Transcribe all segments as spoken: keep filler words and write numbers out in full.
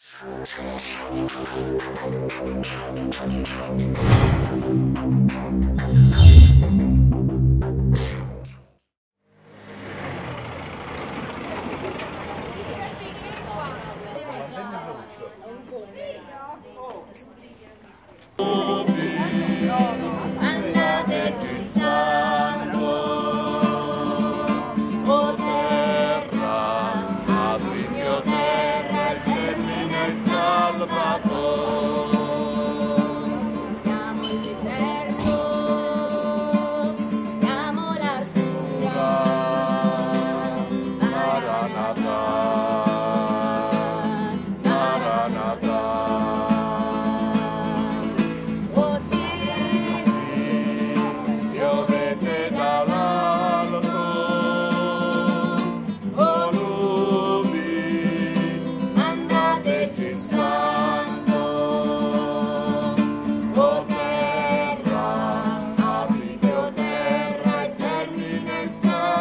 Andate sul santo, o terra, apri Dio terra, e germina il Salvatore. Siamo il deserto, siamo l'arsura, Maranatha, Maranatha. O cieli, piovete dall'alto, o nubi, mandateci il santo, o terra, aprite o terra, e germina il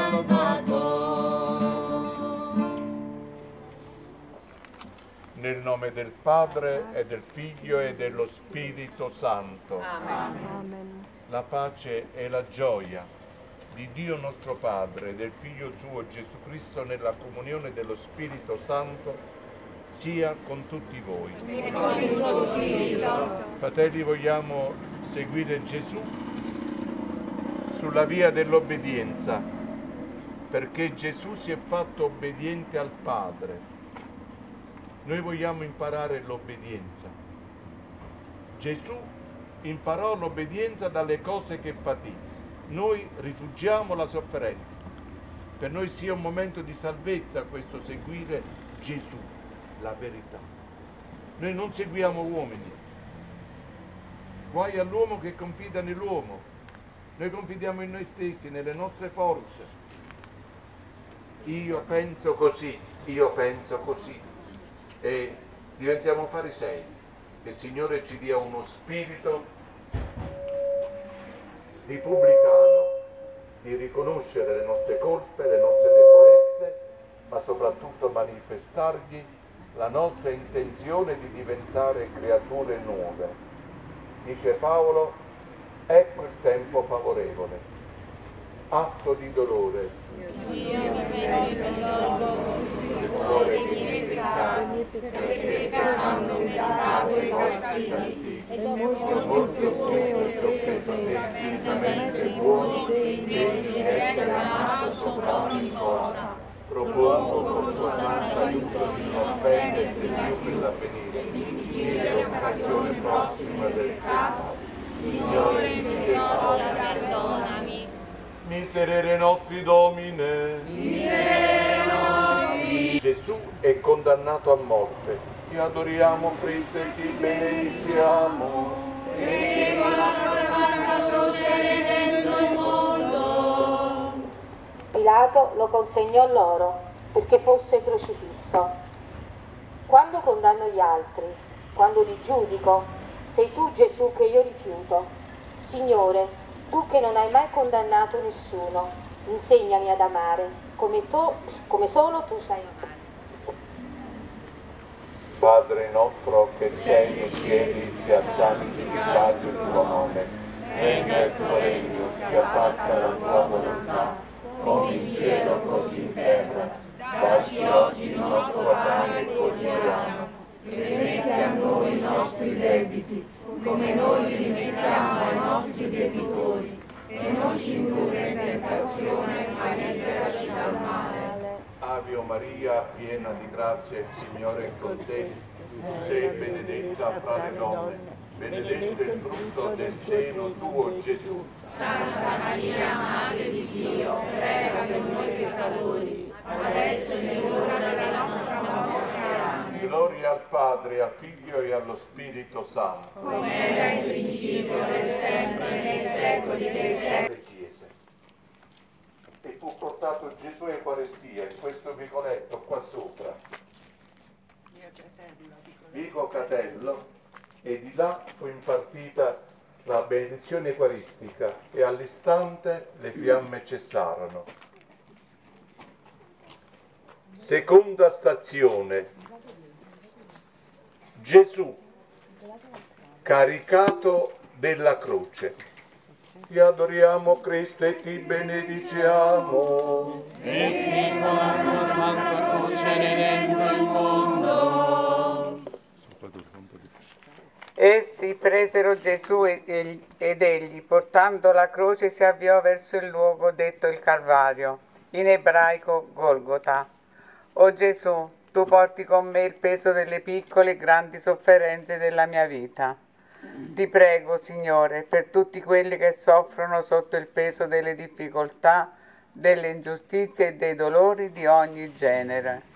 Salvatore. Nel nome del Padre e del Figlio e dello Spirito Santo. Amen. La pace e la gioia di Dio nostro Padre e del Figlio suo Gesù Cristo nella comunione dello Spirito Santo sia con tutti voi. E con il tuo spirito. Fratelli, vogliamo seguire Gesù sulla via dell'obbedienza, perché Gesù si è fatto obbediente al Padre. Noi vogliamo imparare l'obbedienza. Gesù imparò l'obbedienza dalle cose che patì. Noi rifugiamo la sofferenza. Per noi sia un momento di salvezza questo seguire Gesù, la verità. Noi non seguiamo uomini. Guai all'uomo che confida nell'uomo. Noi confidiamo in noi stessi, nelle nostre forze. Io penso così, io penso così. E diventiamo farisei. Che il Signore ci dia uno spirito di pubblicano, di riconoscere le nostre colpe, le nostre debolezze, ma soprattutto manifestargli la nostra intenzione di diventare creature nuove. Dice Paolo, ecco il tempo favorevole, atto di dolore. Io mi risolvo il cuore di miei peccati, perché peccando ho dato i vostri diritti, e molto molto che ho offeso te, infinitamente buoni e degni di essere amato sopra ogni cosa. Propongo con tuo santo aiuto di non offenderti più per l'avvenire, E di fuggire l'occasione prossima del capo. Signore, misericordia, perdonami. Miserere nostri Domine. Miserere nostri. Gesù è condannato a morte. Ti adoriamo Cristo e ti benediciamo. Perché con la tua santa croce hai redento il mondo. Pilato lo consegnò loro perché fosse crocifisso. Quando condanno gli altri, quando li giudico, sei tu Gesù che io rifiuto. Signore, tu che non hai mai condannato nessuno, insegnami ad amare come, tu, come solo tu sai amare. Padre nostro che sei nei cieli, sia santificato il tuo nome. Venga il tuo regno, sia fatta la tua volontà, come in cielo così in terra. Dacci oggi il nostro pane quotidiano, E rimetti a noi i nostri debiti, come noi li rimettiamo ai nostri debitori, e non ci indurre in tentazione, ma liberaci dal male. Ave Maria, piena di grazia, il Signore è con te. Tu sei benedetta fra le donne, benedetto il frutto del seno tuo, Gesù. Santa Maria, Madre di Dio, prega per noi peccatori, adesso e nell'ora della nostra morte. Amen. Gloria al Padre, al Figlio e allo Spirito Santo. Come era in principio, ora e sempre, nei secoli dei secoli. Le chiese. E fu portato Gesù a Eucaristia, in questo vicoletto qua sopra. Vico Catello, e di là fu impartita la benedizione eucaristica e all'istante le fiamme cessarono. Seconda stazione. Gesù, caricato della croce. Ti adoriamo Cristo e ti benediciamo. E con la tua santa croce redento il mondo. Essi presero Gesù ed egli, portando la croce, si avviò verso il luogo detto il Calvario, in ebraico Golgota. O Gesù, tu porti con me il peso delle piccole e grandi sofferenze della mia vita. Ti prego, Signore, per tutti quelli che soffrono sotto il peso delle difficoltà, delle ingiustizie e dei dolori di ogni genere.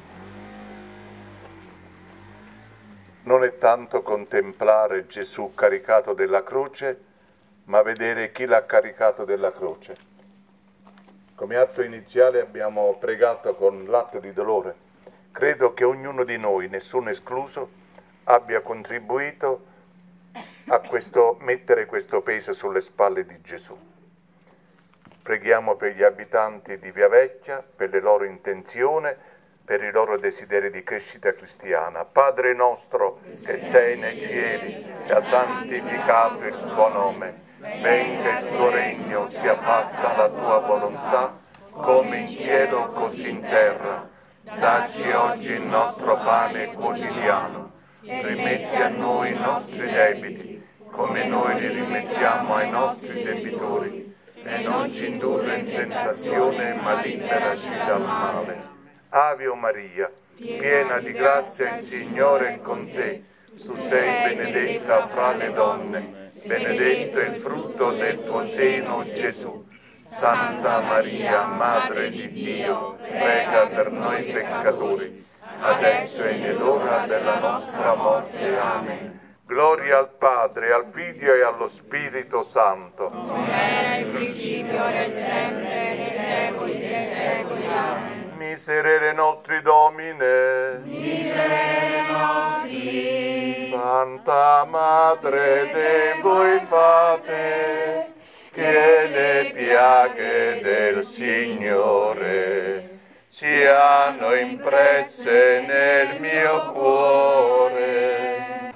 Non è tanto contemplare Gesù caricato della croce, ma vedere chi l'ha caricato della croce. Come atto iniziale abbiamo pregato con l'atto di dolore. Credo che ognuno di noi, nessuno escluso, abbia contribuito a questo, mettere questo peso sulle spalle di Gesù. Preghiamo per gli abitanti di Via Vecchia, per le loro intenzioni, per i loro desideri di crescita cristiana. Padre nostro che sei nei cieli, sia santificato il tuo nome, venga il tuo regno, sia fatta la tua volontà, come in cielo così in terra. Dacci oggi il nostro pane quotidiano, rimetti a noi i nostri debiti, come noi li rimettiamo ai nostri debitori, e non ci indurre in tentazione, ma liberaci dal male. Ave Maria, piena di grazia, il Signore è con te. Tu sei benedetta fra le donne, benedetto è il frutto del tuo seno, Gesù. Santa Maria, Madre di Dio, prega per noi peccatori, adesso e nell'ora della nostra morte. Amen. Gloria al Padre, al Figlio e allo Spirito Santo. Come era in principio, ora e sempre, nei secoli dei secoli. Amen. Miserere nostri Domine, miserere nostri, Santa Madre de voi fate, che le piaghe del Signore siano impresse nel mio cuore.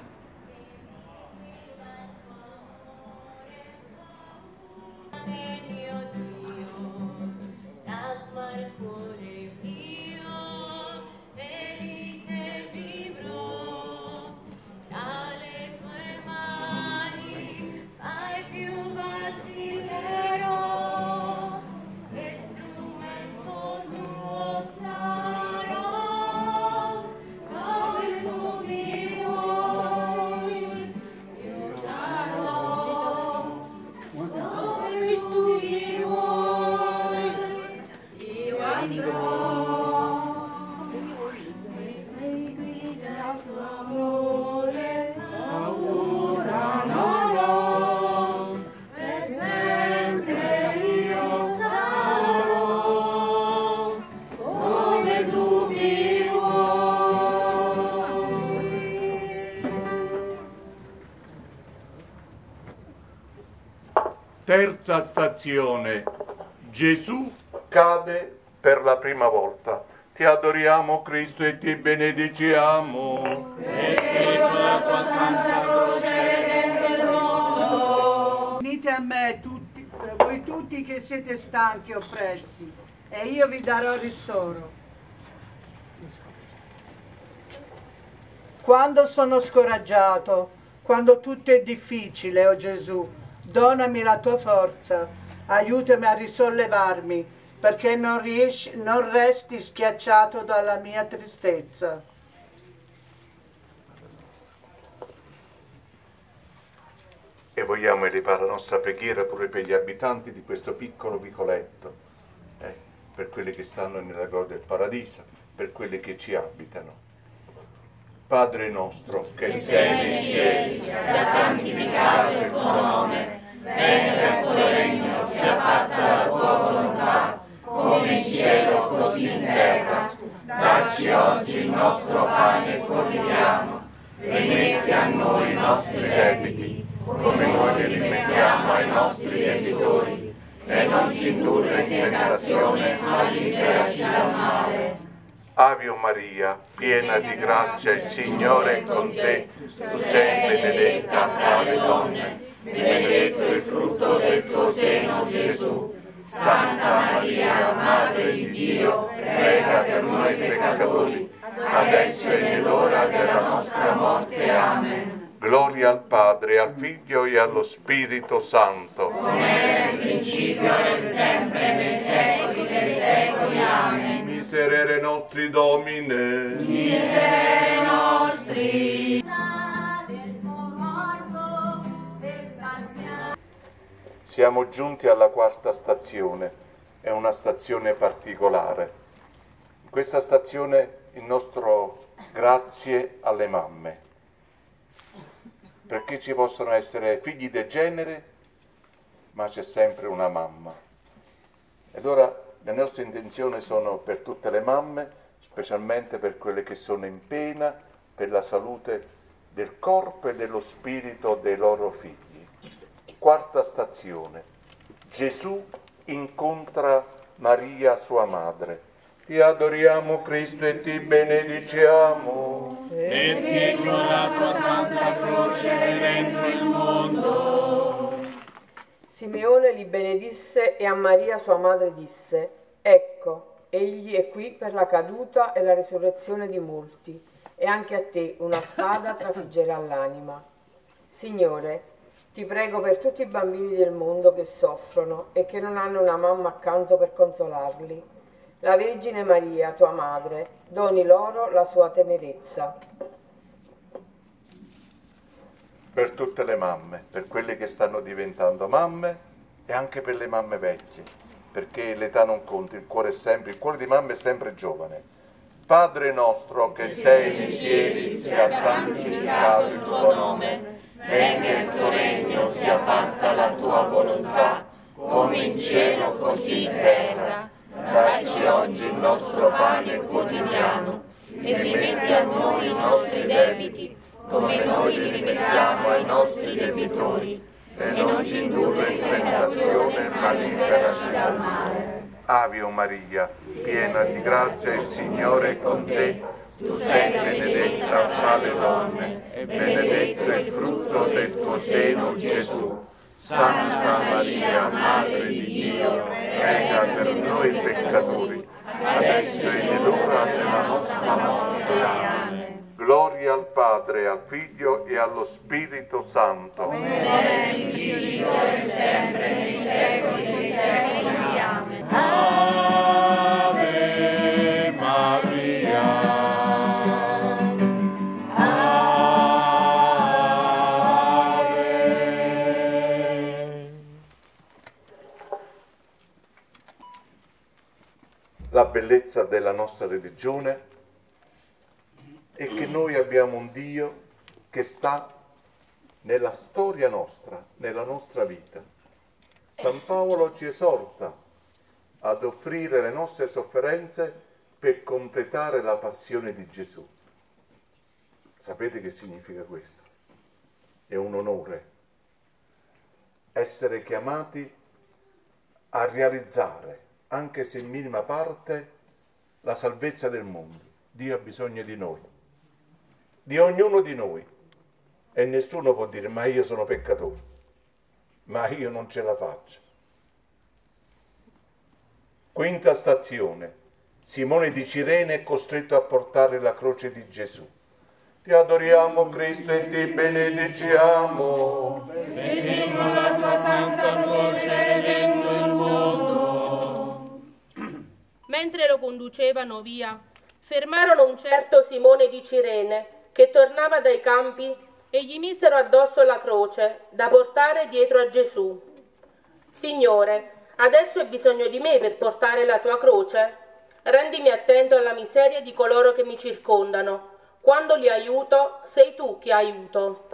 Terza stazione. Gesù cade per la prima volta. Ti adoriamo Cristo e ti benediciamo. Perché con la tua santa croce redente il mondo. Venite a me tutti, voi tutti che siete stanchi e oppressi, e io vi darò ristoro. Quando sono scoraggiato, quando tutto è difficile, o Gesù, donami la tua forza, aiutami a risollevarmi, perché non, riesci, non resti schiacciato dalla mia tristezza. E vogliamo elevare la nostra preghiera pure per gli abitanti di questo piccolo vicoletto, eh, per quelli che stanno nella gloria del paradiso, per quelli che ci abitano. Padre nostro, che sei nei cieli, sia santificato il tuo nome, venga il tuo regno, sia fatta la tua volontà, come in cielo così in terra. Dacci oggi il nostro pane quotidiano, rimetti a noi i nostri debiti, come noi li rimettiamo ai nostri debitori, e non ci indurre in tentazione, ma liberaci dal male. Ave Maria, piena di grazia, il Signore è con te. Tu sei benedetta fra le donne, benedetto il frutto del tuo seno, Gesù. Santa Maria, Madre di Dio, prega per noi peccatori, adesso e nell'ora della nostra morte. Amen. Gloria al Padre, al Figlio e allo Spirito Santo. Come era in principio e sempre, nei secoli dei secoli. Amen. Miserere nostri, Domine. Miserere nostri. Siamo giunti alla quarta stazione, è una stazione particolare. In questa stazione il nostro grazie alle mamme, perché ci possono essere figli del genere, ma c'è sempre una mamma. E allora le nostre intenzioni sono per tutte le mamme, specialmente per quelle che sono in pena, per la salute del corpo e dello spirito dei loro figli. Quarta stazione. Gesù incontra Maria, sua madre. Ti adoriamo, Cristo, e ti benediciamo. Perché con la tua santa croce hai redento il mondo. Simeone li benedisse e a Maria, sua madre, disse: Ecco, egli è qui per la caduta e la risurrezione di molti, e anche a te una spada trafiggerà l'anima. Signore, ti prego per tutti i bambini del mondo che soffrono e che non hanno una mamma accanto per consolarli. La Vergine Maria, tua madre, doni loro la sua tenerezza. Per tutte le mamme, per quelle che stanno diventando mamme e anche per le mamme vecchie, perché l'età non conta, il cuore è sempre, il cuore di mamma è sempre giovane. Padre nostro che sei nei cieli, sia santificato il tuo nome. Venga il tuo regno, sia fatta la tua volontà, come in cielo così in terra. Dacci oggi il nostro pane quotidiano e rimetti a noi i nostri debiti, come noi li rimettiamo ai nostri debitori. E non ci indurre in tentazione, ma liberaci dal male. Ave Maria, piena di grazia, il Signore è con te. Tu sei benedetta fra le donne, e benedetto è il frutto del tuo seno, Gesù. Santa Maria, Madre di Dio, prega per noi peccatori, adesso e nell'ora della nostra morte. Amen. Gloria al Padre, al Figlio e allo Spirito Santo. Come era in principio e sempre, nei secoli dei secoli. Amen. Ave Maria. La bellezza della nostra religione è che noi abbiamo un Dio che sta nella storia nostra, nella nostra vita. San Paolo ci esorta ad offrire le nostre sofferenze per completare la passione di Gesù. Sapete che significa questo? È un onore essere chiamati a realizzare, anche se in minima parte, la salvezza del mondo. Dio ha bisogno di noi, di ognuno di noi, e nessuno può dire: ma io sono peccatore, ma io non ce la faccio. Quinta stazione. Simone di Cirene è costretto a portare la croce di Gesù. Ti adoriamo, Cristo, e ti benediciamo. Perché con la tua santa croce hai redento il mondo. Mentre lo conducevano via, fermarono un certo Simone di Cirene che tornava dai campi e gli misero addosso la croce da portare dietro a Gesù. Signore, adesso hai bisogno di me per portare la tua croce? Rendimi attento alla miseria di coloro che mi circondano. Quando li aiuto, sei tu che aiuto.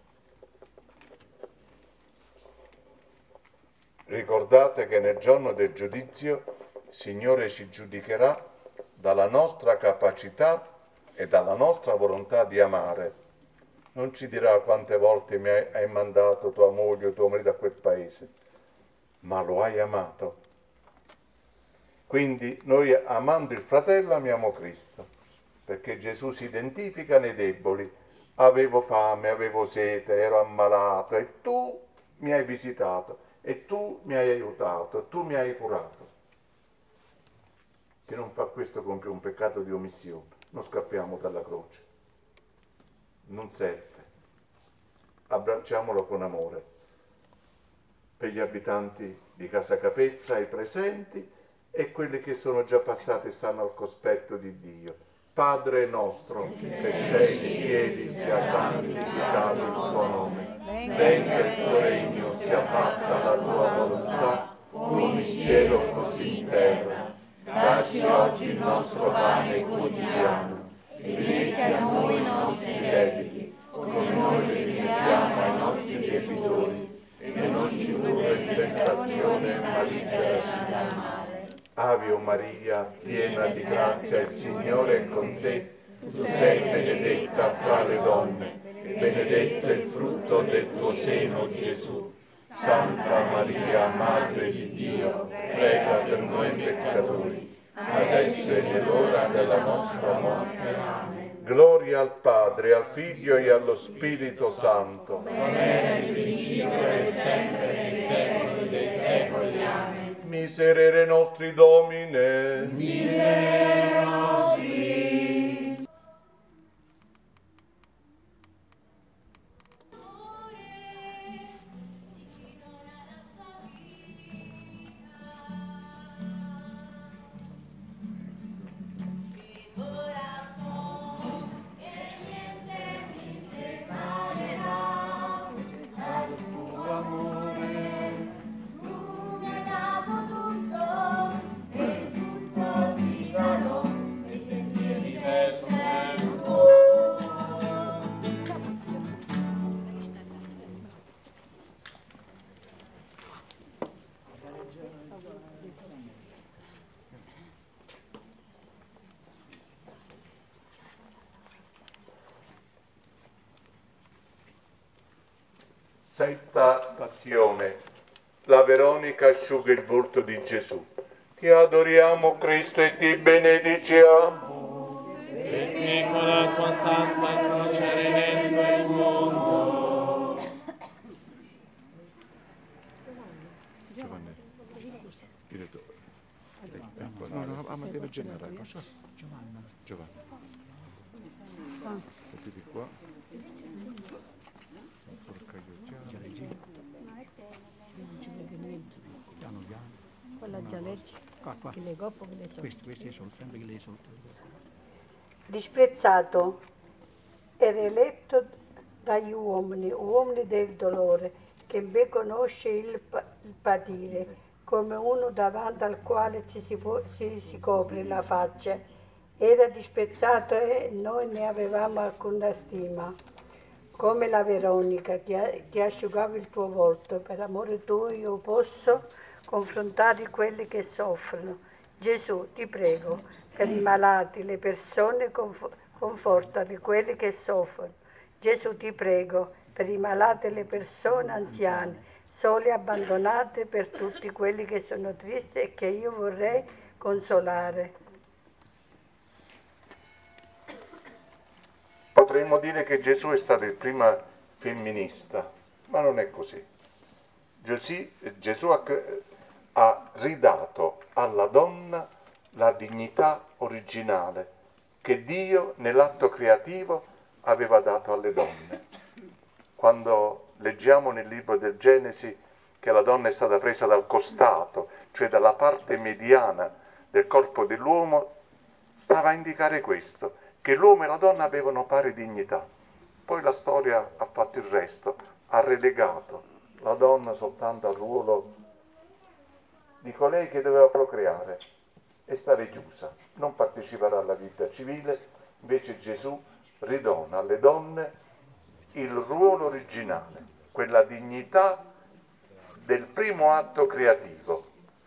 Ricordate che nel giorno del giudizio il Signore ci giudicherà dalla nostra capacità e dalla nostra volontà di amare. Non ci dirà quante volte mi hai, hai mandato tua moglie o tuo marito a quel paese, ma lo hai amato. Quindi noi, amando il fratello, amiamo Cristo, perché Gesù si identifica nei deboli. Avevo fame, avevo sete, ero ammalato e tu mi hai visitato e tu mi hai aiutato, tu mi hai curato. Chi non fa questo compie un peccato di omissione. Non scappiamo dalla croce. Non serve. Abbracciamolo con amore. Per gli abitanti di Casa Capezza, i presenti e quelli che sono già passati e stanno al cospetto di Dio. Padre nostro, che sei nei cieli, sia santificato il tuo nome. Venga il tuo regno, sia fatta la tua volontà, come in cielo così in terra. Dacci oggi il nostro pane quotidiano e rimetti a noi i nostri debiti, come noi li rimettiamo ai nostri debitori, e non ci indurre in tentazione, ma liberaci dal male. Ave o Maria, piena di grazia, il Signore è con te. Tu sei benedetta fra le donne, e benedetto è il frutto del tuo seno, Gesù. Santa Maria, Madre di Dio, prega per noi peccatori, adesso è nell'ora della nostra morte. Amen. Gloria al Padre, al Figlio e allo Spirito Santo. Come era nel principio e sempre nei secoli dei secoli. Amen. Miserere nostri Domine. Miserere nostri. Sesta stazione. La Veronica asciuga il volto di Gesù. Ti adoriamo Cristo e ti benediciamo. Perché con la tua santa croce hai redento il mondo. Giovanni, direttore. No, no, a Matteo generale. Giovanni. Giovanni. Mettiti qua. Quella già legge, Qua, qua. che le coppe che le sono. Questi, questi sono sempre che le sono. Disprezzato ed eletto dagli uomini, uomini del dolore, che ben conosce il, pa- il patire, come uno davanti al quale ci si, può, ci si copre la faccia. Era disprezzato e noi ne avevamo alcuna stima. Come la Veronica che, che asciugava il tuo volto, per amore tuo io posso confrontare quelli che soffrono. Gesù, ti prego, per i malati, le persone, conf- confortali quelli che soffrono. Gesù, ti prego, per i malati e le persone anziane, soli e abbandonate, per tutti quelli che sono tristi e che io vorrei consolare. Potremmo dire che Gesù è stato il primo femminista, ma non è così. Gesù, Gesù ha, ha ridato alla donna la dignità originale che Dio nell'atto creativo aveva dato alle donne. Quando leggiamo nel libro del Genesi che la donna è stata presa dal costato, cioè dalla parte mediana del corpo dell'uomo, stava a indicare questo, che l'uomo e la donna avevano pari dignità. Poi la storia ha fatto il resto, ha relegato la donna soltanto al ruolo di colei che doveva procreare e stare chiusa, non partecipare alla vita civile. Invece Gesù ridona alle donne il ruolo originale, quella dignità del primo atto creativo.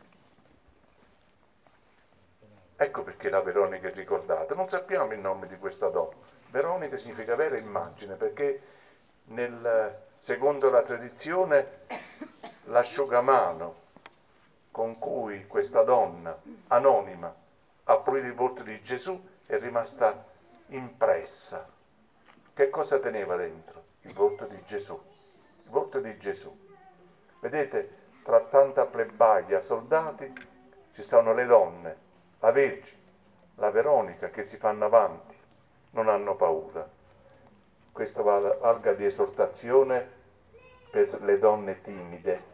Ecco perché la Veronica è ricordata. Non sappiamo il nome di questa donna. Veronica significa vera immagine, perché nel, secondo la tradizione l'asciugamano con cui questa donna anonima ha pulito il volto di Gesù è rimasta impressa. Che cosa teneva dentro? Il volto di Gesù. Il volto di Gesù. Vedete, tra tanta plebaglia, soldati, ci sono le donne, la Vergine, la Veronica, che si fanno avanti, non hanno paura. Questo valga di esortazione per le donne timide,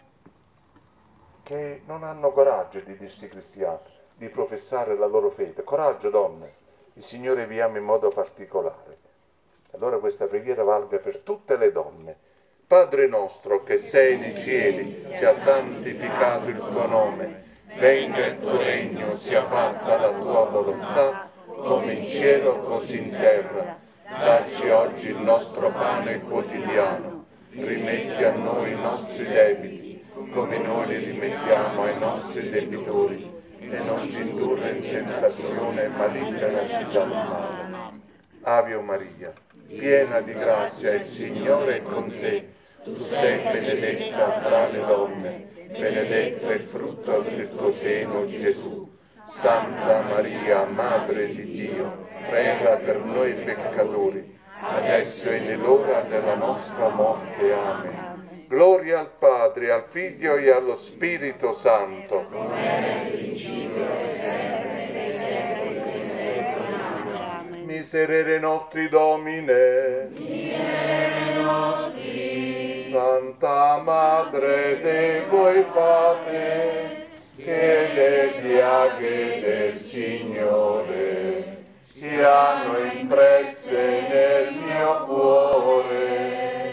che non hanno coraggio di dirsi cristiani, di professare la loro fede. Coraggio, donne, il Signore vi ama in modo particolare. Allora questa preghiera valga per tutte le donne. Padre nostro che sei nei cieli, sia santificato il tuo nome, venga il tuo regno, sia fatta la tua volontà, come in cielo così in terra. Dacci oggi il nostro pane quotidiano, rimetti a noi i nostri debiti, come noi li rimettiamo ai nostri debitori, e non ci indurre in tentazione, ma liberaci dal male. Ave Maria, piena di grazia, il Signore è con te. Tu sei benedetta tra le donne, benedetto è il frutto del tuo seno, Gesù. Santa Maria, Madre di Dio, prega per noi peccatori, adesso e nell'ora della nostra morte. Amen. Gloria al Padre, al Figlio e allo Spirito Santo. Come era nel principio e sempre, nei secoli dei secoli. Amen. Miserere nostri Domine. Miserere nostri. Santa Madre Dei voi fate, che le piaghe del Signore siano impresse nel mio cuore.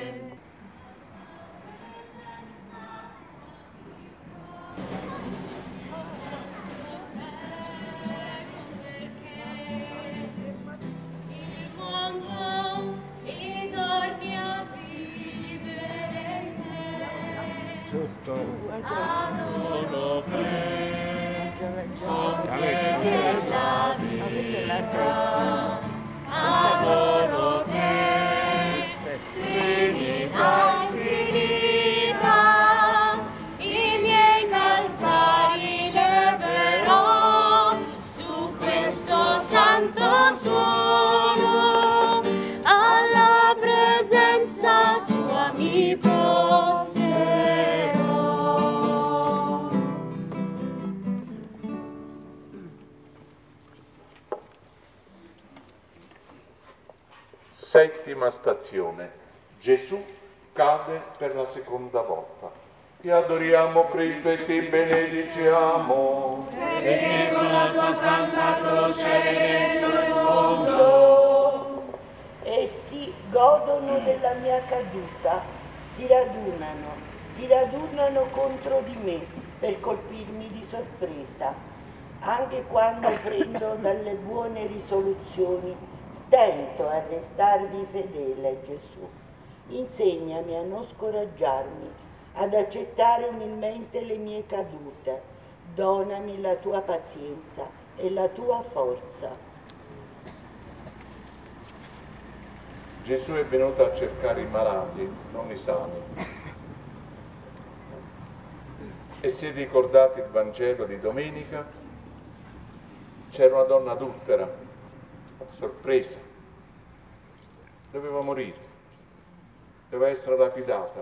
Il mondo ritorni a vivere in te. Sotto. Adoro te, Padre della vita. Adoro te, Trinità infinita. I miei calzari leverò su questo santo suolo, alla presenza tua mi prosterò. Settima stazione. Gesù cade per la seconda volta. Ti adoriamo Cristo e ti benediciamo. Perché con la tua santa croce redento il mondo. Essi godono della mia caduta, si radunano, si radunano contro di me per colpirmi di sorpresa. Anche quando prendo dalle buone risoluzioni, stento a restarvi fedele, Gesù. Insegnami a non scoraggiarmi, ad accettare umilmente le mie cadute. Donami la tua pazienza e la tua forza. Gesù è venuto a cercare i malati, non i sani. E se ricordate il Vangelo di domenica, c'era una donna adultera, sorpresa, doveva morire, doveva essere lapidata.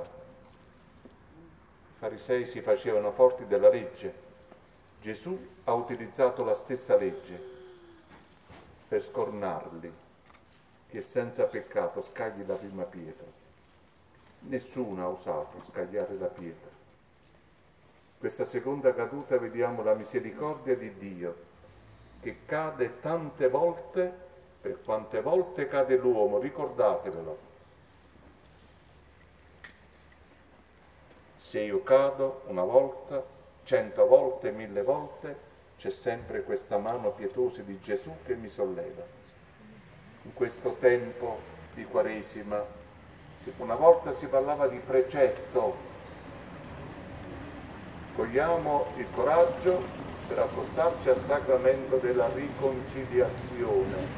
I farisei si facevano forti della legge. Gesù ha utilizzato la stessa legge per scornarli. Chi è senza peccato scagli la prima pietra. Nessuno ha osato scagliare la pietra. Questa seconda caduta vediamo la misericordia di Dio, che cade tante volte, per quante volte cade l'uomo, ricordatevelo. Se io cado una volta, cento volte, mille volte, c'è sempre questa mano pietosa di Gesù che mi solleva. In questo tempo di Quaresima, una volta si parlava di precetto, cogliamo il coraggio per accostarci al sacramento della riconciliazione.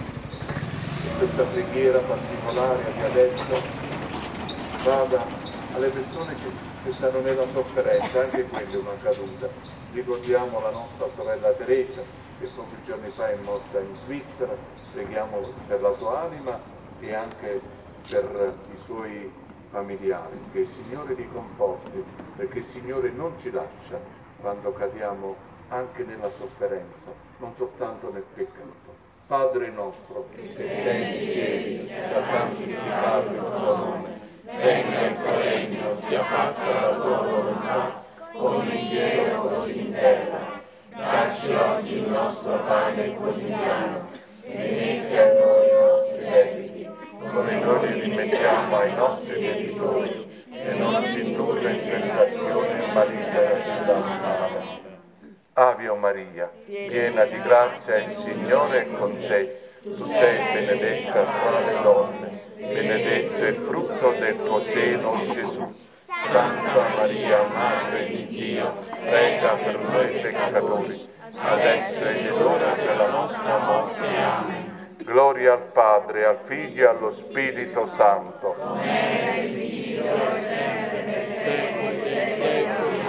In questa preghiera particolare che adesso vada alle persone che, che stanno nella sofferenza, anche quella è una caduta. Ricordiamo la nostra sorella Teresa, che pochi giorni fa è morta in Svizzera, preghiamo per la sua anima e anche per i suoi familiari, che il Signore li conforti, perché il Signore non ci lascia quando cadiamo anche nella sofferenza, non soltanto nel peccato. Padre nostro, che sei nei cieli, sia santificato il tuo nome, venga il tuo regno, sia fatta la tua volontà, come in cielo così in terra. Dacci oggi il nostro pane quotidiano, e rimetti a noi i nostri debiti, come noi li rimettiamo ai nostri debitori, e non ci indurre in tentazione, ma liberaci dal male. Ave Maria, piena di grazia, il Signore è con te. Tu sei benedetta fra le donne, benedetto è il frutto del tuo seno, Gesù. Santa Maria, Madre di Dio, prega per noi peccatori, adesso è l'ora della nostra morte. Amen. Gloria al Padre, al Figlio e allo Spirito Santo. Come era il principio e sempre, per secoli e secoli.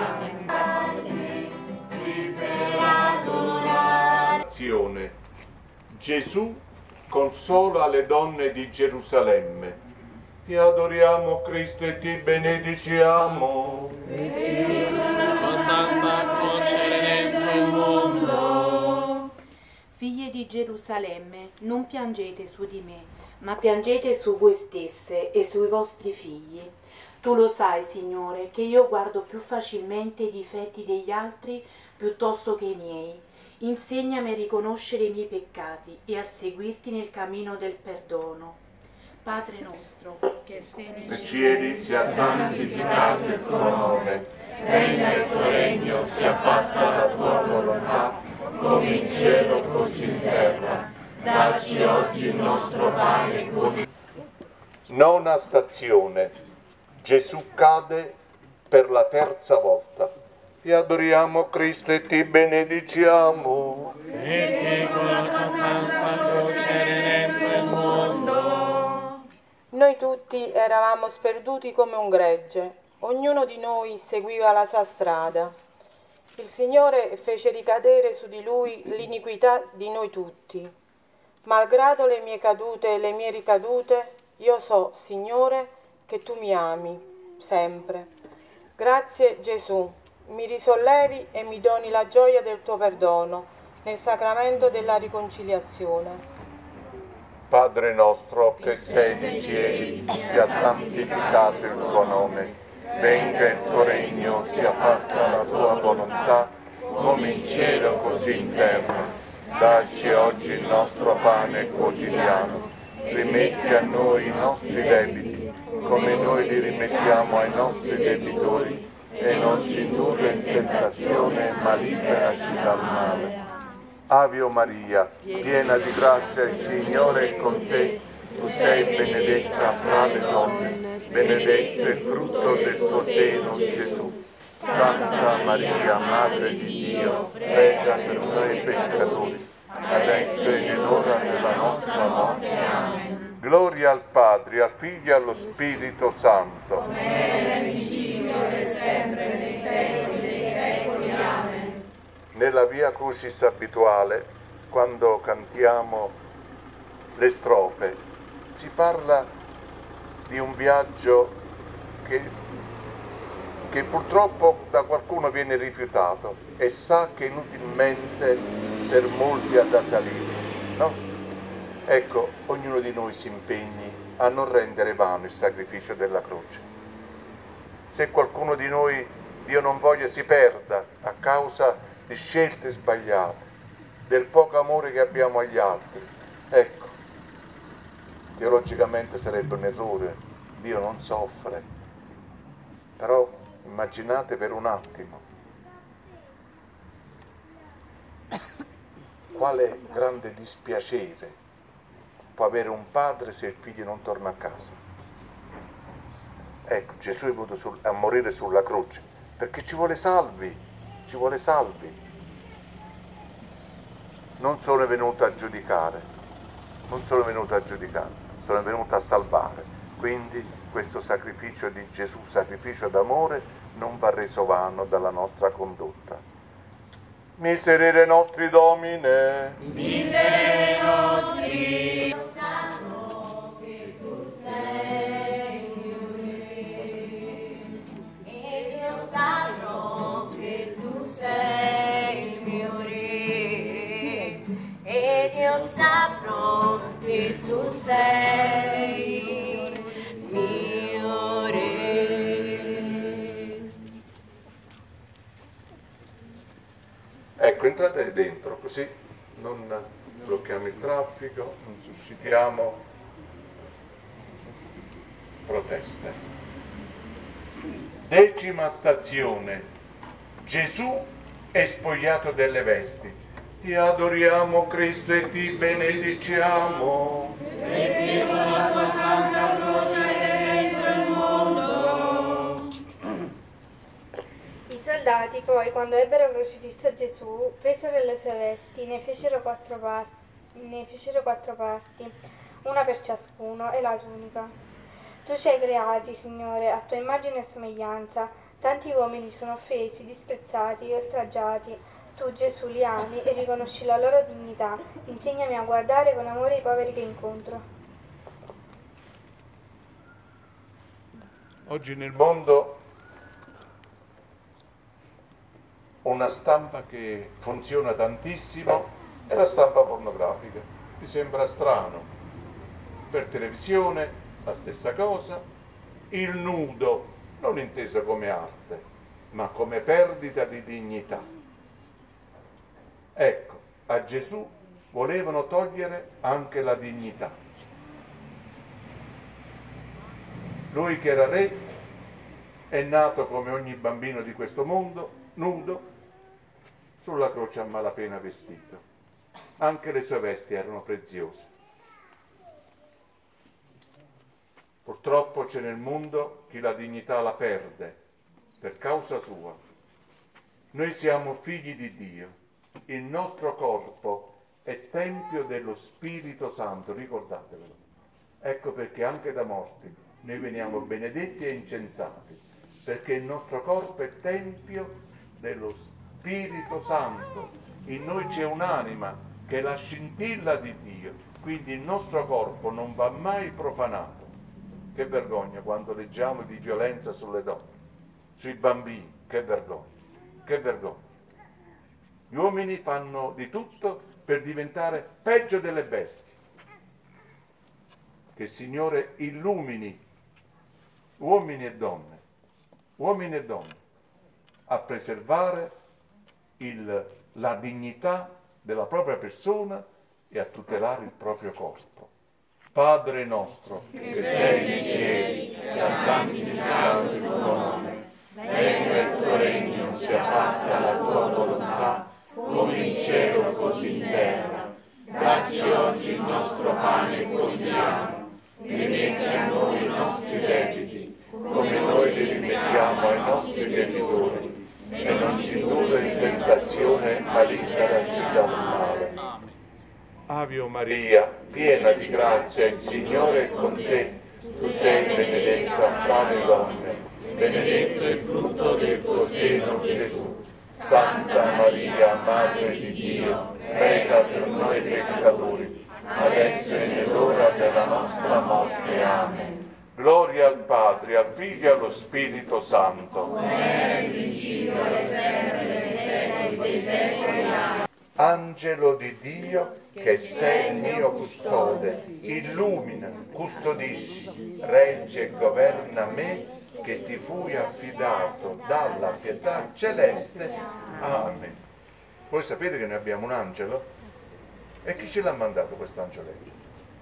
Amen. Gesù consola le donne di Gerusalemme. Ti adoriamo, Cristo, e ti benediciamo. La Santa Croce redento il mondo. Figlie di Gerusalemme, non piangete su di me, ma piangete su voi stesse e sui vostri figli. Tu lo sai, Signore, che io guardo più facilmente i difetti degli altri piuttosto che i miei. Insegnami a riconoscere i miei peccati e a seguirti nel cammino del perdono. Padre nostro, che sei nei cieli, sia santificato il tuo nome, venga il tuo regno, sia fatta la tua volontà, come in cielo così in terra. Dacci oggi il nostro pane quotidiano. Nona stazione. Gesù cade per la terza volta. Ti adoriamo, Cristo, e ti benediciamo. E ti con la tua Santa Croce redento il mondo. Noi tutti eravamo sperduti come un gregge, ognuno di noi seguiva la sua strada. Il Signore fece ricadere su di Lui l'iniquità di noi tutti. Malgrado le mie cadute e le mie ricadute, io so, Signore, che Tu mi ami, sempre. Grazie, Gesù, mi risollevi e mi doni la gioia del Tuo perdono nel sacramento della riconciliazione. Padre nostro che sei nei cieli, sia santificato il tuo nome, venga il tuo regno, sia fatta la tua volontà, come in cielo così in terra. Dacci oggi il nostro pane quotidiano, rimetti a noi i nostri debiti, come noi li rimettiamo ai nostri debitori, e non ci indurre in tentazione, ma liberaci dal male. Ave Maria, piena di grazia, il Signore è con te. Tu sei benedetta fra le donne, benedetto è il frutto del tuo seno, Gesù. Santa Maria, Madre di Dio, prega per noi peccatori, adesso è l'ora della nostra morte. Amen. Gloria al Padre, al Figlio e allo Spirito Santo. Come era in principio e sempre, nei secoli dei secoli. Amen. Nella Via Crucis abituale, quando cantiamo le strofe, si parla di un viaggio che, che purtroppo da qualcuno viene rifiutato e sa che inutilmente per molti ha da salire, no? Ecco, ognuno di noi si impegni a non rendere vano il sacrificio della croce. Se qualcuno di noi, Dio non voglia, si perda a causa di scelte sbagliate, del poco amore che abbiamo agli altri, ecco, teologicamente sarebbe un errore, Dio non soffre, però immaginate per un attimo quale grande dispiacere può avere un padre se il figlio non torna a casa. Ecco, Gesù è venuto sul, a morire sulla croce perché ci vuole salvi, ci vuole salvi. Non sono venuto a giudicare, non sono venuto a giudicare, sono venuto a salvare. Quindi questo sacrificio di Gesù, sacrificio d'amore, non va reso vano dalla nostra condotta. Miserere nostri Domine, Miserere nostri, che tu sei mio Re, e Dio sacro che tu sei il mio Re, e Dio sacro che tu sei mio Re. Ecco, entrate dentro, così non blocchiamo il traffico, non suscitiamo proteste. Decima stazione. Gesù è spogliato delle vesti. Ti adoriamo, Cristo, e ti benediciamo. perché con la tua santa croce hai redento il mondo. I soldati poi, quando ebbero crocifisso Gesù, presero le sue vesti, ne fecero quattro parti, ne fecero quattro parti, una per ciascuno, e la tunica. Tu ci hai creati, Signore, a tua immagine e somiglianza. Tanti uomini sono offesi, disprezzati e oltraggiati. Tu, Gesù, li ami e riconosci la loro dignità. Insegnami a guardare con amore i poveri che incontro. Oggi nel mondo una stampa che funziona tantissimo è la stampa pornografica. Mi sembra strano. Per televisione la stessa cosa. Il nudo, non inteso come arte, ma come perdita di dignità. Ecco, a Gesù volevano togliere anche la dignità. Lui che era re è nato come ogni bambino di questo mondo, nudo, sulla croce a malapena vestito. Anche le sue vesti erano preziose. Purtroppo c'è nel mondo chi la dignità la perde per causa sua. Noi siamo figli di Dio. Il nostro corpo è tempio dello Spirito Santo, ricordatevelo. Ecco perché anche da morti noi veniamo benedetti e incensati, perché il nostro corpo è tempio dello Spirito Santo. In noi c'è un'anima che è la scintilla di Dio, quindi il nostro corpo non va mai profanato. Che vergogna quando leggiamo di violenza sulle donne, sui bambini, che vergogna, che vergogna. Gli uomini fanno di tutto per diventare peggio delle bestie. Che il Signore illumini uomini e donne, uomini e donne, a preservare il, la dignità della propria persona e a tutelare il proprio corpo. Padre nostro, che sei nei cieli, sia santificato il tuo nome, venga il tuo regno, sia fatta la tua volontà, come in cielo così in terra. Dacci oggi il nostro pane quotidiano, rimetti a noi i nostri debiti, come noi li rimettiamo ai nostri debitori, e non ci indurre in tentazione, ma liberaci dal male. Ave Maria, piena di grazia, il Signore è con te. Tu sei benedetta fra le donne, benedetto il frutto del tuo seno, Gesù. Santa Maria, Madre di Dio, prega per noi peccatori, adesso e nell'ora della nostra morte. Amen. Gloria al Padre, al Figlio e allo Spirito Santo. Come era in principio e sempre nei secoli dei secoli. Amen. Angelo di Dio, che sei il mio custode, illumina, custodisci, regge e governa me, che ti fui affidato dalla pietà celeste. Amen. Voi sapete che noi abbiamo un angelo? E chi ce l'ha mandato questo angioletto?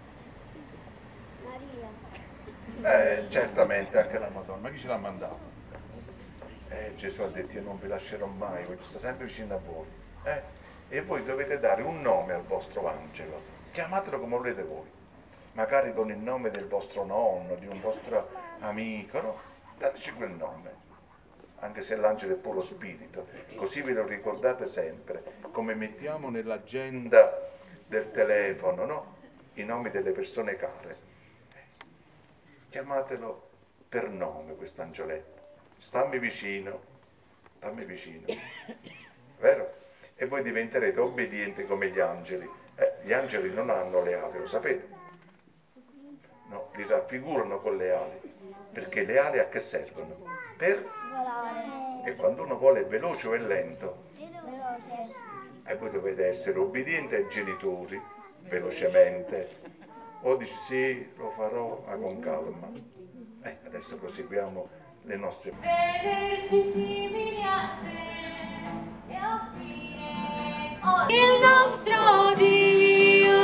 Maria. Eh, certamente anche la Madonna. Ma chi ce l'ha mandato? Eh, Gesù ha detto: io non vi lascerò mai, voi sto sempre vicino a voi. Eh? E voi dovete dare un nome al vostro angelo. Chiamatelo come volete voi. Magari con il nome del vostro nonno, di un vostro amico, no? Dateci quel nome, anche se l'angelo è puro spirito, così ve lo ricordate sempre, come mettiamo nell'agenda del telefono, no? I nomi delle persone care. Chiamatelo per nome questo angioletto. Stammi vicino, stammi vicino, vero? E voi diventerete obbedienti come gli angeli. Eh, gli angeli non hanno le ali, lo sapete? No, li raffigurano con le ali, perché le ali a che servono? Per volare. E quando uno vuole è veloce o è lento? Veloce. E voi dovete essere obbedienti ai genitori, velocemente. O dici sì, lo farò, ma con calma. Eh, adesso proseguiamo le nostre... Vederci simili a te e offrire il nostro Dio,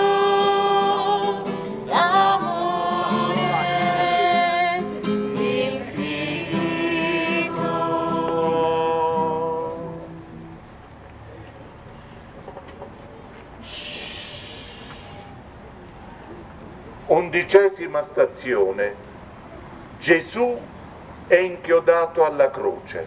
l'amore, il Figlio. Undicesima stazione. Gesù è inchiodato alla croce.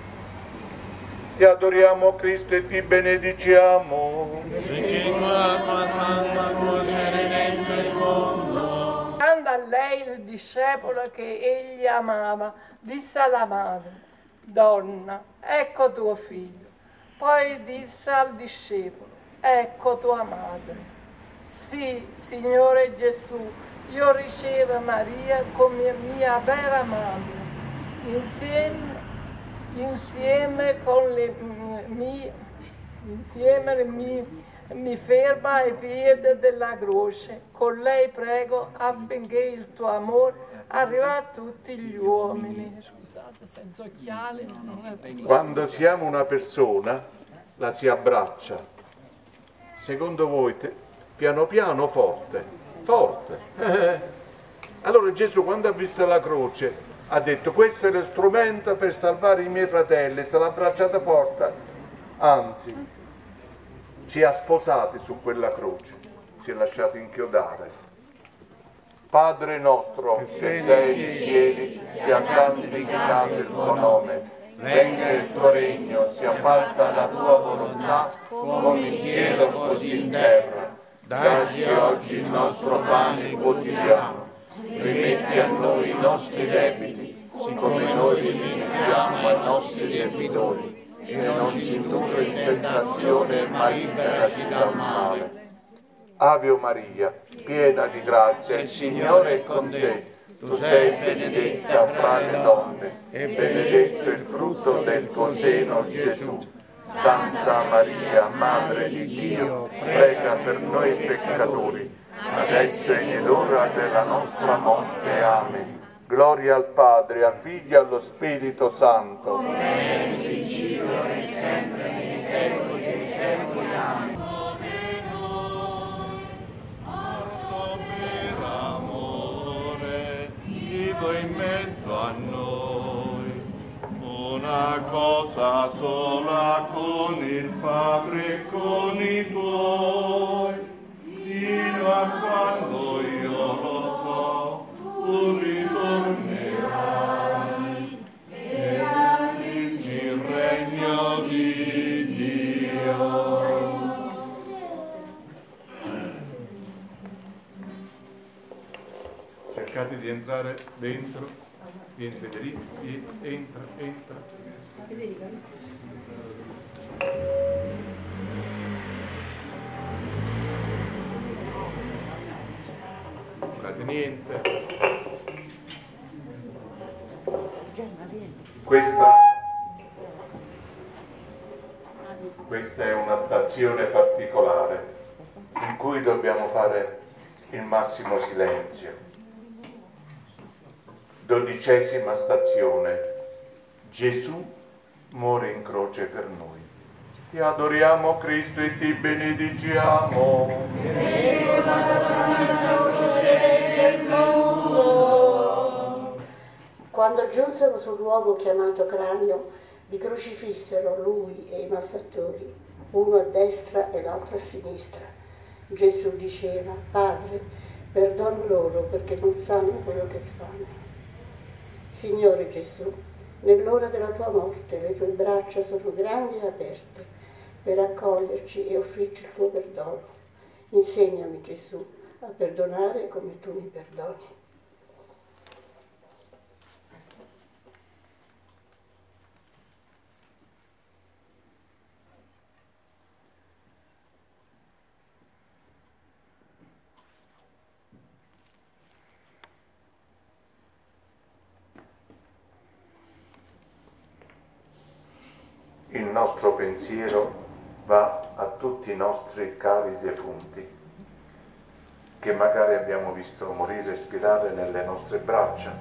Ti adoriamo Cristo e ti benediciamo. Perché con la tua santa croce hai redento il mondo. Quando a lei il discepolo che egli amava disse alla madre: Donna, ecco tuo figlio. Poi disse al discepolo: Ecco tua madre. Sì, Signore Gesù, io ricevo Maria come mia vera madre, insieme, insieme con le mie, insieme mi, mi ferma ai piedi della croce. Con lei prego affinché il tuo amore arrivi a tutti gli uomini. Scusate, senza occhiali. Quando si ama una persona, la si abbraccia. Secondo voi, te, piano piano, forte? Forte. Allora Gesù, quando ha visto la croce, ha detto: questo è lo strumento per salvare i miei fratelli. Se l'ha abbracciata forte, anzi, ci ha sposati su quella croce, si è lasciato inchiodare. Padre nostro, che sei nei cieli, sia santificato il tuo nome, venga il tuo regno, sia fatta la tua volontà, come in cielo così in terra. Dacci oggi il nostro pane quotidiano, rimetti a noi i nostri debiti, siccome noi rimettiamo ai nostri debitori, e non ci indurre in tentazione, ma liberaci dal male. Ave Maria, piena di grazia, il Signore è con te. Tu sei benedetta fra le donne, e benedetto il frutto del tuo seno, Gesù. Santa Maria, Madre di Dio, prega per noi peccatori, adesso e nell'ora della nostra morte. Amen. Gloria al Padre, al Figlio e allo Spirito Santo. Come nel principio e sempre nei secoli dei secoli. Amen. Morto per amore, vivo in mezzo a noi, una cosa sola con il Padre e con i tuoi, fino a quando io lo so, tu ritornerai per darmi il regno di Dio. Cercate di entrare dentro. Vieni Federico, vieni, entra, entra. Federico. Non fate niente. Questa, questa è una stazione particolare in cui dobbiamo fare il massimo silenzio. Dodicesima stazione. Gesù muore in croce per noi. Ti adoriamo Cristo e ti benediciamo. Quando giunsero sul luogo chiamato Cranio, li crocifissero lui e i malfattori, uno a destra e l'altro a sinistra. Gesù diceva: Padre, perdona loro perché non sanno quello che fanno. Signore Gesù, nell'ora della tua morte le tue braccia sono grandi e aperte per accoglierci e offrirci il tuo perdono. Insegnami, Gesù, a perdonare come tu mi perdoni. il nostro pensiero va a tutti i nostri cari defunti, che magari abbiamo visto morire e spirare nelle nostre braccia.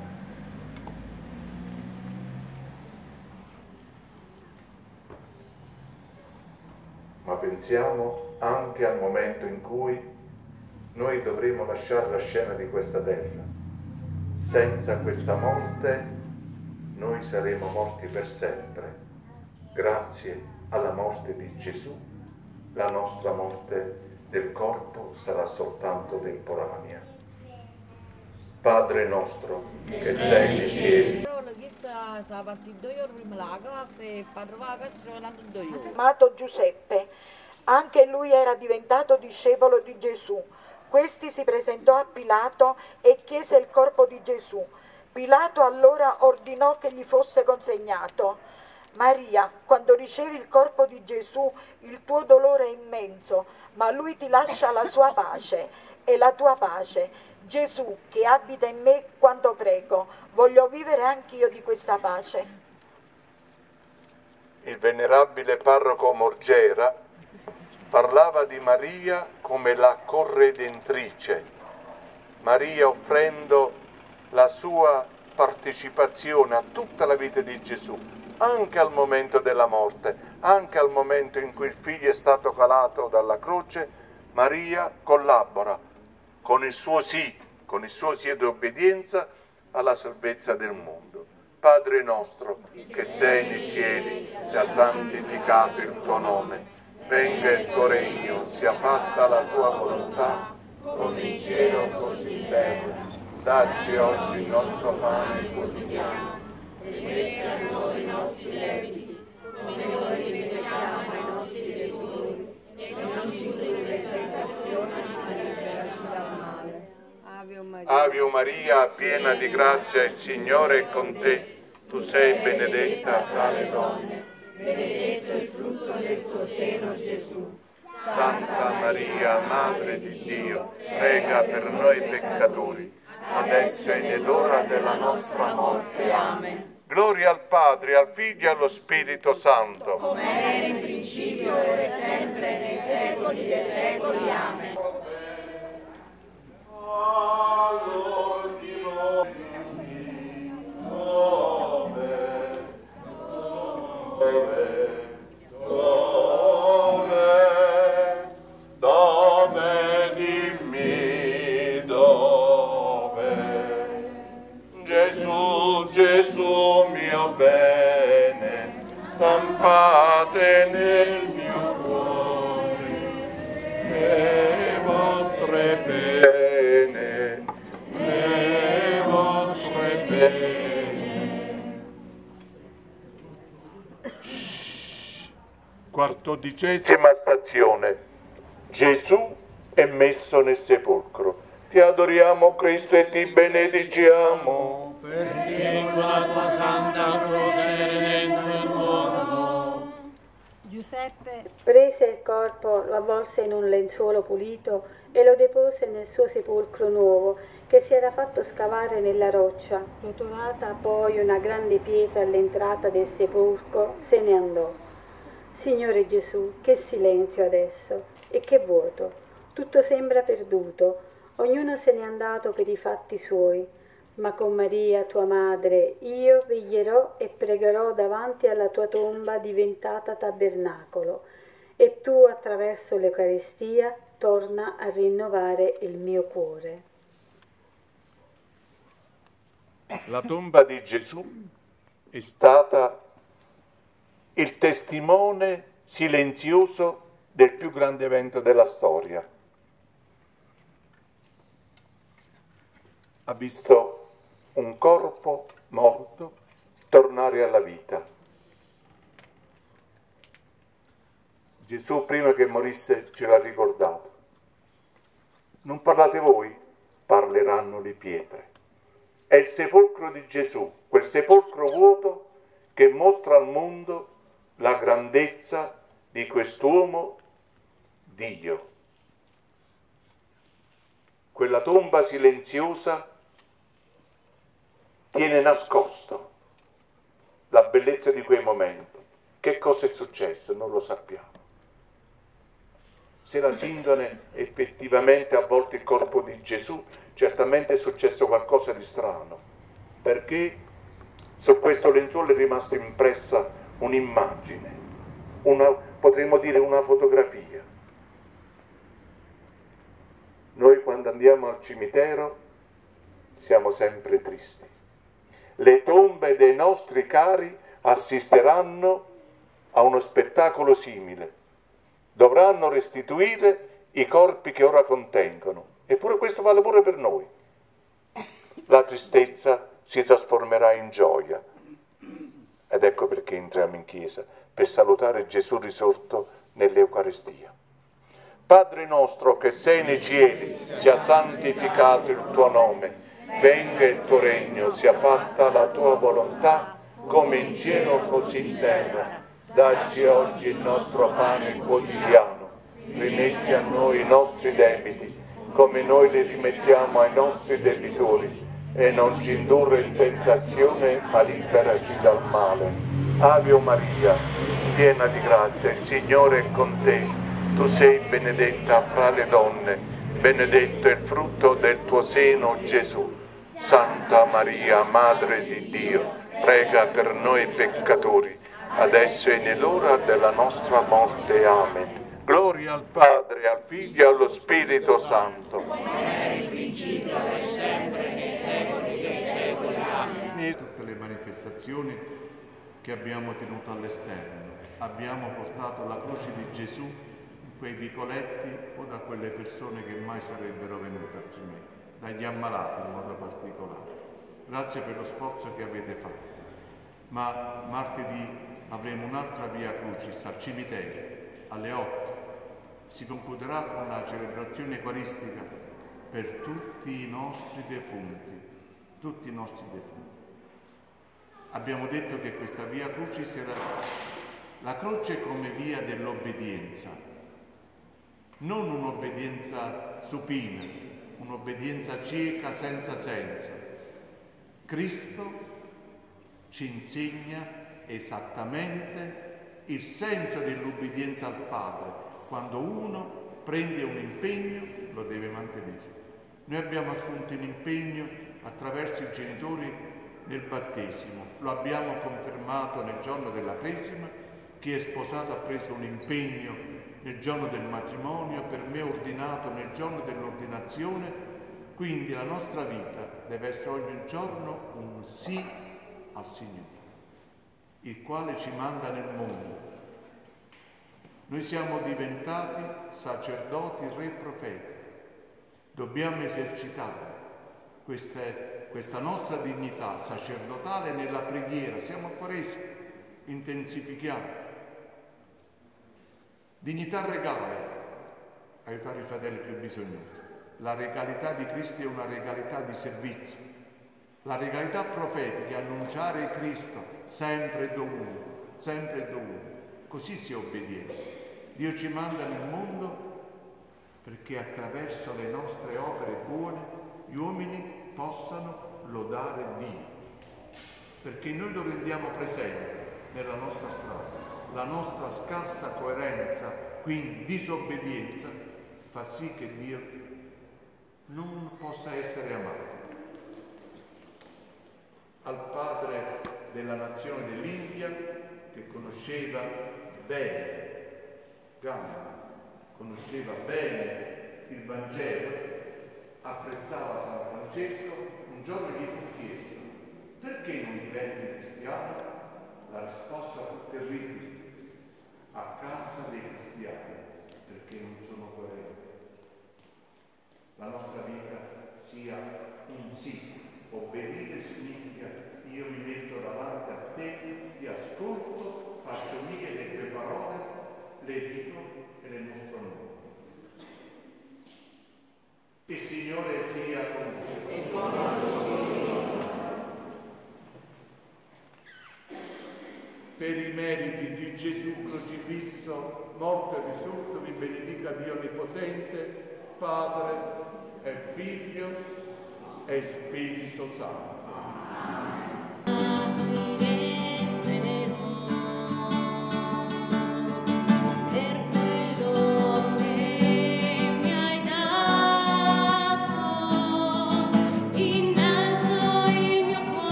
Ma pensiamo anche al momento in cui noi dovremo lasciare la scena di questa terra. Senza questa morte noi saremo morti per sempre. Grazie alla morte di Gesù, la nostra morte del corpo sarà soltanto temporanea. Padre nostro, che sei nei cieli. Amato Giuseppe, anche lui era diventato discepolo di Gesù. Questi si presentò a Pilato e chiese il corpo di Gesù. Pilato allora ordinò che gli fosse consegnato. Maria, quando ricevi il corpo di Gesù, il tuo dolore è immenso, ma lui ti lascia la sua pace e la tua pace. Gesù, che abita in me quando prego, voglio vivere anch'io di questa pace. Il venerabile parroco Morgera parlava di Maria come la corredentrice, Maria offrendo la sua partecipazione a tutta la vita di Gesù, anche al momento della morte, anche al momento in cui il figlio è stato calato dalla croce. Maria collabora con il suo sì, con il suo sì di obbedienza alla salvezza del mondo. Padre nostro, che sei nei cieli, sia santificato il tuo nome. Venga il tuo regno, sia fatta la tua volontà, come in cielo così in terra. Dacci oggi il nostro pane quotidiano, e rimetti a noi i nostri debiti, come noi rimettiamo ai nostri debitori, e non ci indurre in tentazione, ma liberaci dal male. Ave Maria, piena di grazia, il Signore è con te. Tu sei benedetta fra le donne, benedetto il frutto del tuo seno, Gesù. Santa Maria, Madre di Dio, prega per noi peccatori, adesso e nell'ora della nostra morte. Amen. Gloria al Padre, al Figlio e allo Spirito Santo. Come era in principio, ora e sempre, nei secoli dei secoli. Amen. Dove, dimmi dove, Gesù, Gesù mio bene, stampate nel mio cuore le vostre pene, le vostre pene. Quattordicesima stazione. Gesù è messo nel sepolcro. Ti adoriamo, Cristo, e ti benediciamo. Perché con la tua santa croce hai redento il mondo. Giuseppe prese il corpo, lo avvolse in un lenzuolo pulito e lo depose nel suo sepolcro nuovo, che si era fatto scavare nella roccia. Rotolata poi una grande pietra all'entrata del sepolcro, se ne andò. Signore Gesù, che silenzio adesso e che vuoto. Tutto sembra perduto, ognuno se n'è andato per i fatti suoi, ma con Maria, tua madre, io veglierò e pregherò davanti alla tua tomba diventata tabernacolo, e tu, attraverso l'Eucaristia, torna a rinnovare il mio cuore. La tomba di Gesù è stata il testimone silenzioso del più grande evento della storia. Ha visto un corpo morto tornare alla vita. Gesù, prima che morisse, ce l'ha ricordato. Non parlate voi, parleranno le pietre. È il sepolcro di Gesù, quel sepolcro vuoto che mostra al mondo la grandezza di quest'uomo Dio. Quella tomba silenziosa tiene nascosto la bellezza di quei momenti. Che cosa è successo? Non lo sappiamo. Se la sindone effettivamente ha avvolto il corpo di Gesù, certamente è successo qualcosa di strano, perché su questo lenzuolo è rimasta impressa un'immagine, una, potremmo dire una fotografia. Noi quando andiamo al cimitero siamo sempre tristi. Le tombe dei nostri cari assisteranno a uno spettacolo simile. Dovranno restituire i corpi che ora contengono. Eppure questo vale pure per noi. La tristezza si trasformerà in gioia. Ed ecco perché entriamo in chiesa, per salutare Gesù risorto nell'Eucaristia. Padre nostro che sei nei cieli, sia santificato il tuo nome, venga il tuo regno, sia fatta la tua volontà, come in cielo così in terra. Dacci oggi il nostro pane quotidiano, rimetti a noi i nostri debiti, come noi li rimettiamo ai nostri debitori, e non ci indurre in tentazione, ma liberaci dal male. Ave Maria, piena di grazia, il Signore è con te. Tu sei benedetta fra le donne, benedetto è il frutto del tuo seno, Gesù. Santa Maria, Madre di Dio, prega per noi peccatori, adesso e nell'ora della nostra morte. Amen. Gloria al Padre, al Figlio e allo Spirito Santo. Come in principio e sempre nei secoli dei secoli. Amen. Tutte le manifestazioni che abbiamo tenuto all'esterno, abbiamo portato la croce di Gesù in quei vicoletti o da quelle persone che mai sarebbero venute altrimenti, dagli ammalati in modo particolare. Grazie per lo sforzo che avete fatto. Ma martedì avremo un'altra via Crucis al cimitero alle otto. Si concluderà con la celebrazione eucaristica per tutti i nostri defunti, tutti i nostri defunti. Abbiamo detto che questa via Crucis era la croce come via dell'obbedienza, non un'obbedienza supina, un'obbedienza cieca senza senso. Cristo ci insegna esattamente il senso dell'obbedienza al Padre. Quando uno prende un impegno, lo deve mantenere. Noi abbiamo assunto un impegno attraverso i genitori nel battesimo, lo abbiamo confermato nel giorno della cresima. Chi è sposato ha preso un impegno nel giorno del matrimonio, per me ordinato nel giorno dell'ordinazione. Quindi la nostra vita deve essere ogni giorno un sì al Signore, il quale ci manda nel mondo. Noi siamo diventati sacerdoti, re e profeti. Dobbiamo esercitare queste, questa nostra dignità sacerdotale nella preghiera. Siamo a Quaresima, intensifichiamo. Dignità regale, aiutare i fratelli più bisognosi. La regalità di Cristo è una regalità di servizio. La regalità profetica è annunciare Cristo sempre e dovunque, sempre e dovunque. Così si è obbedienti. Dio ci manda nel mondo perché attraverso le nostre opere buone gli uomini possano lodare Dio. Perché noi lo rendiamo presente nella nostra strada. La nostra scarsa coerenza, quindi disobbedienza, fa sì che Dio non possa essere amato. Al padre della nazione dell'India, che conosceva bene Gandhi, conosceva bene il Vangelo, apprezzava San Francesco, un giorno gli fu chiesto: perché non diventi cristiano? La risposta fu terribile: a causa dei cristiani, perché non sono coerenti. La nostra vita sia un sì. Obbedire significa: io mi metto davanti a te, ti ascolto, faccio mie le tue parole, le dico e le mostro a noi. Il Signore sia con voi. E con noi. Per i meriti di Gesù crocifisso, morto e risorto, vi benedica Dio Onnipotente, Padre e Figlio e Spirito Santo. Amen.